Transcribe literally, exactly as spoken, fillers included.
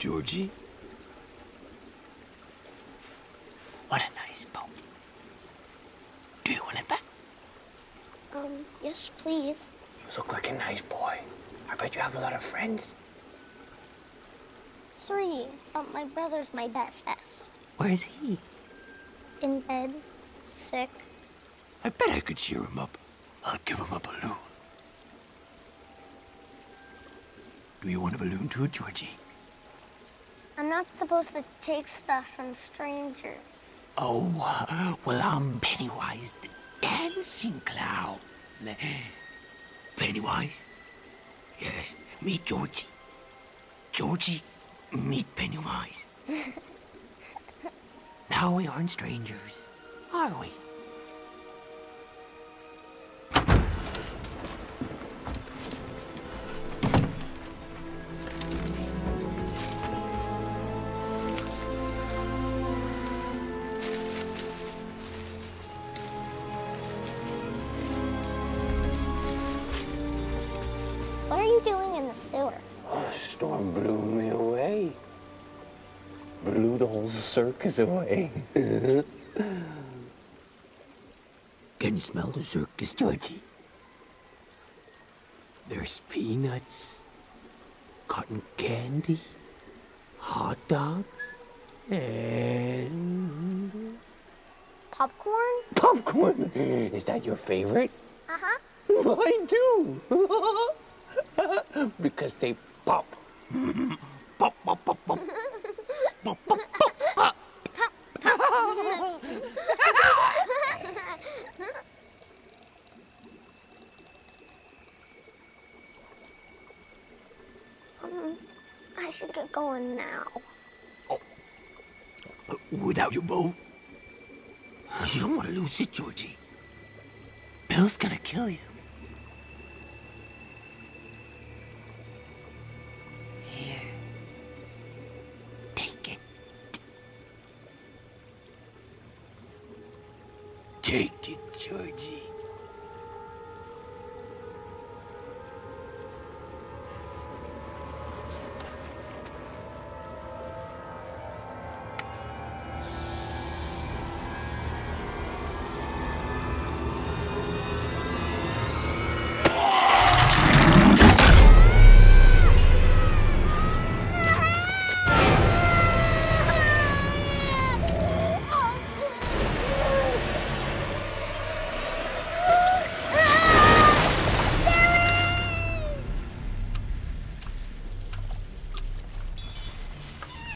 Georgie. What a nice boat. Do you want it back? Um, yes, please. You look like a nice boy. I bet you have a lot of friends. Three, but my brother's my bestest. Where's he? In bed, sick. I bet I could cheer him up. I'll give him a balloon. Do you want a balloon too, Georgie? I'm not supposed to take stuff from strangers. Oh, uh, well, I'm Pennywise, the dancing clown. Pennywise? Yes, meet Georgie. Georgie, meet Pennywise. Now we aren't strangers, are we? What are you doing in the sewer? Oh, storm blew me away. Blew the whole circus away. Can you smell the circus, Georgie? There's peanuts, cotton candy, hot dogs, and... Popcorn? popcorn! Is that your favorite? Uh-huh. I do! Because they pop. Pop, pop, pop, pop. Pop, pop, pop. um, I should get going now. Oh. Without your boat? You don't want to lose it, Georgie. Bill's gonna kill you. Here. Take it. Take it, Georgie.